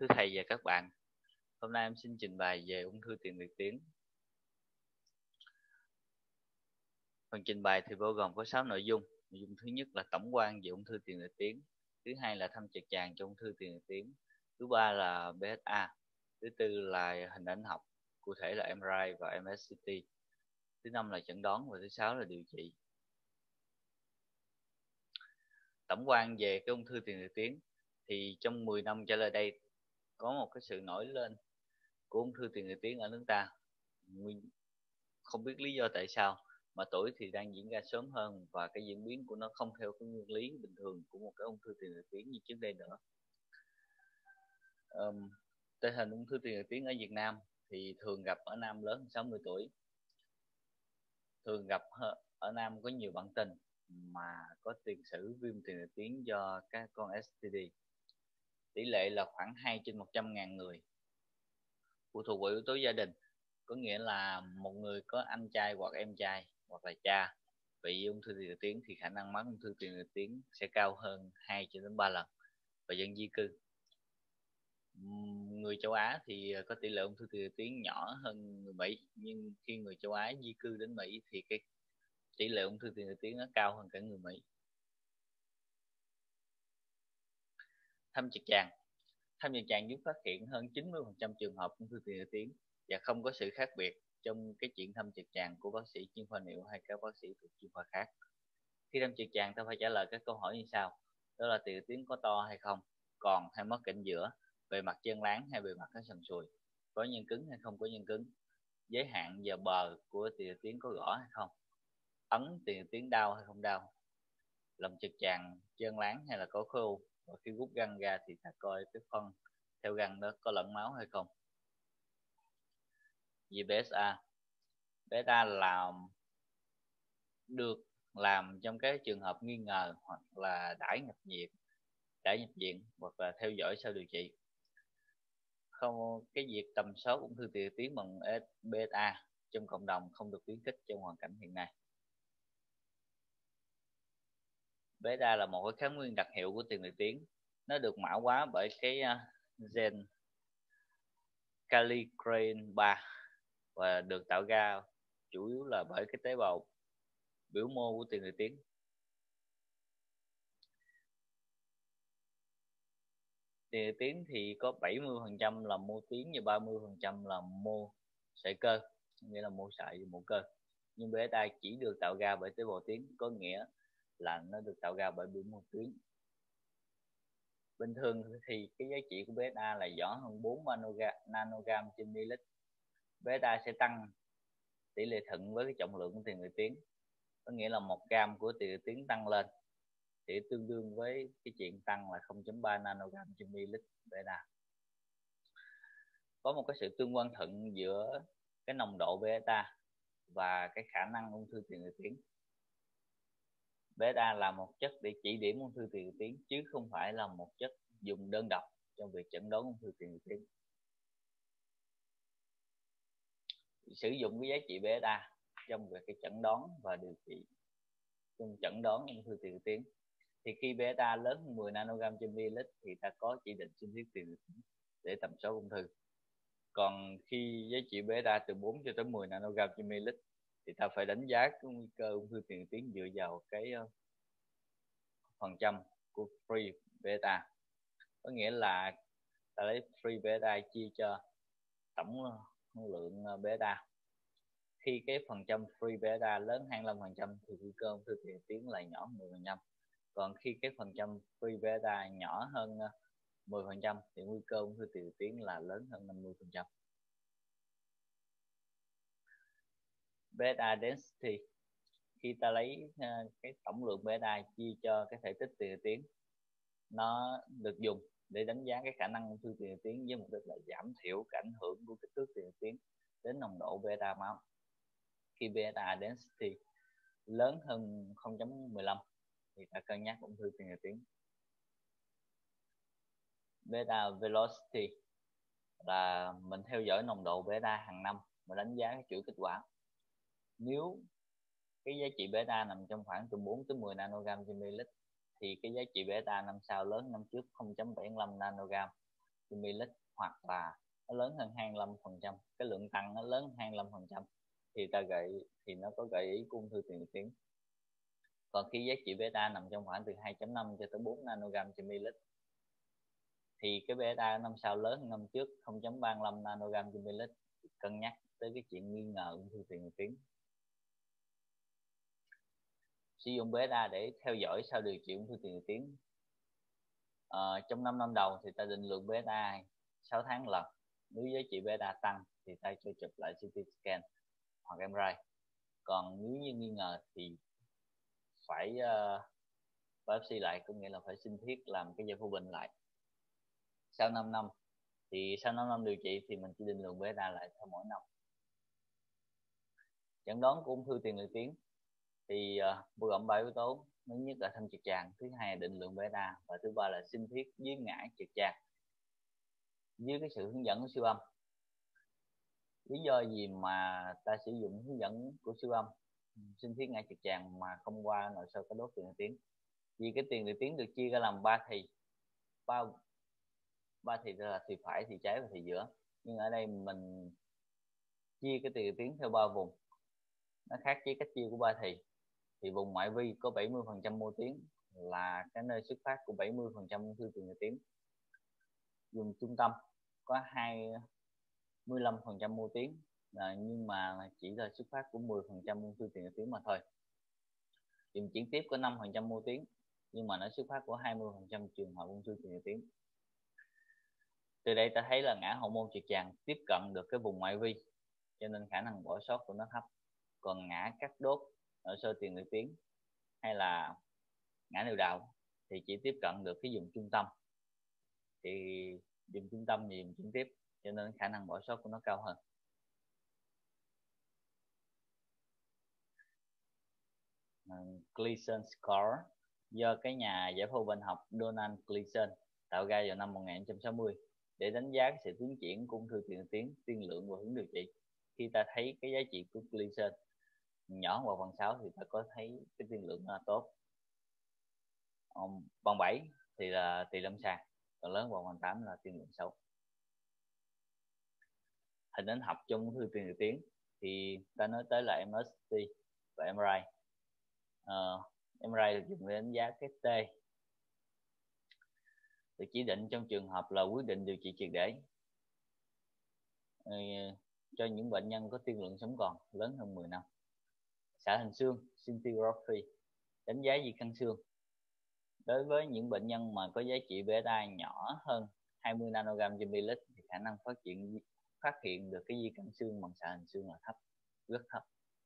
thưa thầy và các bạn. Hôm nay em xin trình bày về ung thư tiền liệt tuyến. Phần trình bày thì bao gồm có 6 nội dung. Nội dung thứ nhất là tổng quan về ung thư tiền liệt tuyến, thứ hai là thăm trực tràng cho ung thư tiền liệt tuyến, thứ ba là PSA, thứ tư là hình ảnh học, cụ thể là MRI và MSCT, thứ năm là chẩn đoán và thứ sáu là điều trị. Tổng quan về cái ung thư tiền liệt tuyến thì trong 10 năm trở lại đây có một cái sự nổi lên của ung thư tiền liệt tuyến ở nước ta. Không biết lý do tại sao mà tuổi thì đang diễn ra sớm hơn và cái diễn biến của nó không theo cái nguyên lý bình thường của một cái ung thư tiền liệt tuyến như trước đây nữa. Tình hình ung thư tiền liệt tuyến ở Việt Nam thì thường gặp ở nam lớn hơn 60 tuổi, thường gặp ở nam có nhiều bạn tình mà có tiền sử viêm tiền liệt tuyến do các con STD. Tỷ lệ là khoảng 2 trên 100.000 người, phụ thuộc vào yếu tố gia đình, có nghĩa là một người có anh trai hoặc em trai hoặc là cha bị ung thư tiền liệt tuyến thì khả năng mắc ung thư tiền liệt tuyến sẽ cao hơn 2 cho đến 3 lần. Và dân di cư, người châu Á thì có tỷ lệ ung thư tiền liệt tuyến nhỏ hơn người Mỹ, nhưng khi người châu Á di cư đến Mỹ thì cái tỷ lệ ung thư tiền liệt tuyến nó cao hơn cả người Mỹ. Thăm trực tràng giúp phát hiện hơn 90% trường hợp ung thư tiền liệt tuyến và không có sự khác biệt trong cái chuyện thăm trực tràng của bác sĩ chuyên khoa niệu hay các bác sĩ thuộc chuyên khoa khác. Khi thăm trực tràng ta phải trả lời các câu hỏi như sau: đó là tiền liệt tuyến có to hay không, còn hay mất cạnh giữa, bề mặt chân láng hay bề mặt nó sần sùi, có nhân cứng hay không có nhân cứng, giới hạn giờ bờ của tiền liệt tuyến có gõ hay không, ấn tiền liệt tuyến đau hay không đau, lòng trực tràng chân láng hay là có khối u, và khi rút gân ra thì ta coi cái phân theo gân đó có lẫn máu hay không. Về PSA được làm trong các trường hợp nghi ngờ hoặc là đãi nhập viện hoặc là theo dõi sau điều trị. Không, cái việc tầm soát ung thư tiền liệt tuyến bằng PSA trong cộng đồng không được khuyến khích trong hoàn cảnh hiện nay. PSA là một cái kháng nguyên đặc hiệu của tiền liệt tuyến, nó được mã hóa bởi cái gen kallikrein 3 và được tạo ra chủ yếu là bởi cái tế bào biểu mô của tiền liệt tuyến. Tiền liệt tuyến thì có 70% là mô tuyến và 30% là mô sợi cơ, nghĩa là mô sợi và mô cơ. Nhưng PSA chỉ được tạo ra bởi tế bào tuyến, có nghĩa là nó được tạo ra bởi biểu mô tuyến. Bình thường thì cái giá trị của PSA là nhỏ hơn 4 nanogram trên ml. PSA sẽ tăng tỷ lệ thuận với cái trọng lượng của tiền liệt tuyến, có nghĩa là 1 gram của tiền liệt tuyến tăng lên thì tương đương với cái chuyện tăng là 0.3 nanogram trên ml PSA. Có một cái sự tương quan thuận giữa cái nồng độ PSA và cái khả năng ung thư tiền liệt tuyến. PSA là một chất để chỉ điểm ung thư tiền liệt tuyến chứ không phải là một chất dùng đơn độc trong việc chẩn đoán ung thư tiền liệt tuyến. Sử dụng cái giá trị PSA trong việc cái chẩn đoán và điều trị, trong chẩn đoán ung thư tiền liệt tuyến thì khi PSA lớn hơn 10 nanogram trên ml thì ta có chỉ định sinh thiết tiền liệt tuyến để tầm soát ung thư. Còn khi giá trị PSA từ 4 cho tới 10 nanogram trên ml thì ta phải đánh giá cái nguy cơ ung thư tiền liệt tuyến dựa vào cái phần trăm của free PSA, có nghĩa là ta lấy free PSA chia cho tổng lượng PSA. Khi cái phần trăm free PSA lớn 25% thì nguy cơ ung thư tiền liệt tuyến là nhỏ 10%. Còn khi cái phần trăm free PSA nhỏ hơn 10% thì nguy cơ ung thư tiền liệt tuyến là lớn hơn 50%. PSA density, khi ta lấy cái tổng lượng PSA chia cho cái thể tích tiền liệt tuyến, nó được dùng để đánh giá cái khả năng ung thư tiền liệt tuyến với mục đích là giảm thiểu cái ảnh hưởng của kích thước tiền liệt tuyến đến nồng độ PSA máu. Khi PSA density lớn hơn 0.15 thì ta cân nhắc ung thư tiền liệt tuyến. PSA velocity là mình theo dõi nồng độ PSA hàng năm và đánh giá cái chuỗi kết quả. Nếu cái giá trị PSA nằm trong khoảng từ 4 tới 10 nanogram trên ml thì cái giá trị PSA năm sau lớn năm trước 0.75 nanogram trên ml, hoặc là nó lớn hơn 25%, cái lượng tăng nó lớn hơn 25%, thì nó có gợi ý của ung thư tiền liệt tuyến. Còn khi giá trị beta nằm trong khoảng từ 2.5 cho tới 4 nanogram trên ml, thì cái beta năm sau lớn hơn năm trước 0.35 nanogram trên ml, cân nhắc tới cái chuyện nghi ngờ ung thư tiền liệt tuyến. Sử dụng beta để theo dõi sau điều trị ung thư tiền liệt tuyến. Trong 5 năm đầu thì ta định lượng beta 6 tháng lần. Nếu giá trị beta tăng thì ta cho chụp lại CT scan hoặc MRI. Còn nếu như nghi ngờ thì phải biopsy lại, có nghĩa là phải sinh thiết làm cái giải phẫu bệnh lại. Sau 5 năm điều trị thì mình chỉ định lượng beta lại theo mỗi năm. Chẩn đoán của ung thư tiền liệt tuyến thì bao gồm 3 yếu tố. Thứ nhất là thanh trực tràng, thứ hai là định lượng beta, và thứ ba là sinh thiết dưới ngã trực tràng dưới cái sự hướng dẫn của siêu âm. Lý do gì mà ta sử dụng hướng dẫn của siêu âm sinh thiết ngã trực tràng mà không qua nội soi có đốt tiền liệt tuyến? Vì cái tiền liệt tuyến được chia ra làm ba thì là thì phải, thì trái và thì giữa. Nhưng ở đây mình chia cái tiền liệt tuyến theo 3 vùng, nó khác với cách chia của ba thì vùng ngoại vi có 70% mô tuyến là cái nơi xuất phát của 70% ung thư tiền liệt tuyến. Vùng trung tâm có 25% mô tuyến, nhưng mà chỉ là xuất phát của 10% ung thư tiền liệt tuyến mà thôi. Vùng chuyển tiếp có 5% mô tuyến, nhưng mà nó xuất phát của 20% trường hợp ung thư tiền liệt tuyến. Từ đây ta thấy là ngã hậu môn trực tràng tiếp cận được cái vùng ngoại vi, cho nên khả năng bỏ sót của nó thấp. Còn ngã cắt đốt nội soi tiền liệt tuyến hay là ngã niệu đạo thì chỉ tiếp cận được cái vùng trung tâm, thì vùng trung tâm thì vùng chuyển tiếp, cho nên khả năng bỏ sót của nó cao hơn. Gleason score do cái nhà giải phẫu bệnh học Donald Gleason tạo ra vào năm 1960 để đánh giá sự tiến triển của ung thư tiền liệt tuyến, tiên lượng và hướng điều trị. Khi ta thấy cái giá trị của Gleason nhỏ hơn 1/6 thì ta có thấy cái tiên lượng là tốt. Bằng 7 thì là tùy lâm sàng, còn lớn qua 1/8 là tiên lượng xấu. Hình ảnh học trong ung thư tiền liệt tuyến thì ta nói tới là MST và MRI. MRI được dùng để đánh giá cái T, được chỉ định trong trường hợp là quyết định điều trị triệt để cho những bệnh nhân có tiên lượng sống còn lớn hơn 10 năm. Xạ hình xương scintigraphy đánh giá di căn xương. Đối với những bệnh nhân mà có giá trị beta nhỏ hơn 20 nanogram trên ml thì khả năng phát hiện được cái di căn xương bằng xạ hình xương là thấp, rất thấp.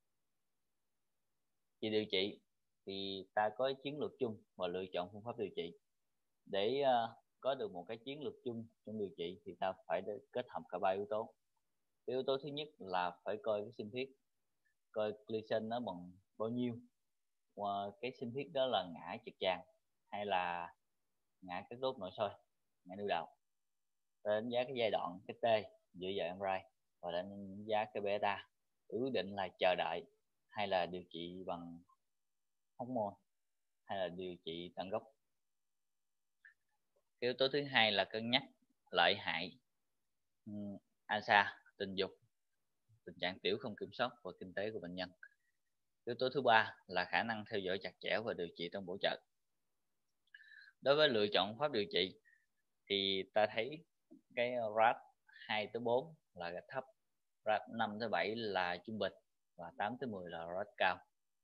Về điều trị thì ta có chiến lược chung và lựa chọn phương pháp điều trị. Để có được một cái chiến lược chung trong điều trị thì ta phải kết hợp cả 3 yếu tố. Cái yếu tố thứ nhất là phải coi cái sinh thiết, coi Gleason nó bằng bao nhiêu. Cái sinh thiết đó là ngã trực tràng hay là ngã cắt đốt nội soi, ngã niệu đạo. Ta đánh giá cái giai đoạn cái T dựa vào MRI và đánh giá cái beta, quyết định là chờ đợi hay là điều trị bằng hormone hay là điều trị tận gốc. Cái yếu tố thứ hai là cân nhắc lợi hại ASA, tình dục, tình trạng tiểu không kiểm soát và kinh tế của bệnh nhân. Yếu tố thứ ba là khả năng theo dõi chặt chẽ và điều trị trong bổ trợ. Đối với lựa chọn pháp điều trị thì ta thấy cái RAT 2-4 là thấp, RAT 5-7 là trung bình và 8-10 là RAT cao.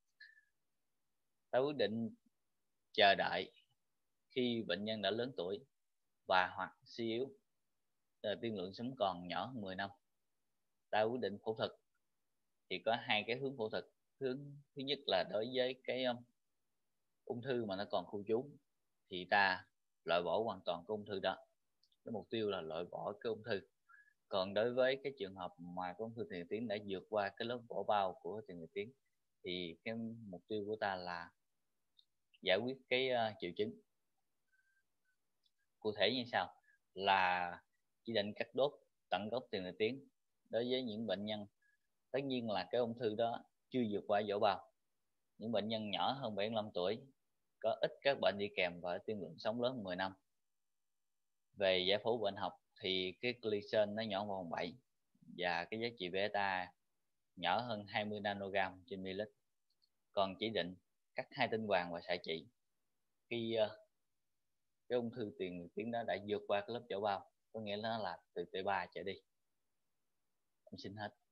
Ta quyết định chờ đợi khi bệnh nhân đã lớn tuổi và hoặc suy yếu, tiên lượng sống còn nhỏ hơn 10 năm. Ta quyết định phẫu thuật thì có hai cái hướng phẫu thuật. Hướng thứ nhất là đối với cái ung thư mà nó còn khu trú thì ta loại bỏ hoàn toàn cái ung thư đó, cái mục tiêu là loại bỏ cái ung thư. Còn đối với cái trường hợp mà cái ung thư tiền liệt tuyến đã vượt qua cái lớp vỏ bao của tiền liệt tuyến thì cái mục tiêu của ta là giải quyết cái triệu chứng. Cụ thể như sau là chỉ định cắt đốt tận gốc tiền liệt tuyến đối với những bệnh nhân, tất nhiên là cái ung thư đó chưa vượt qua vỏ bao, những bệnh nhân nhỏ hơn 75 tuổi, có ít các bệnh đi kèm và tiên lượng sống lớn hơn 10 năm. Về giải phẫu bệnh học thì cái glycerin nó nhỏ 1/7 và cái giá trị beta nhỏ hơn 20 nanogram trên ml. Còn chỉ định cắt hai tinh hoàng và xạ trị khi cái ung thư tiền tuyến đó đã vượt qua cái lớp vỏ bao, có nghĩa là từ T3 trở đi. Em xin hết.